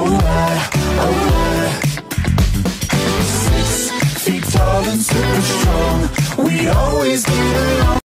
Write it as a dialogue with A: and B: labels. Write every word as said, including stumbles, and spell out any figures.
A: alright, alright. Six feet tall and super strong, we always get along.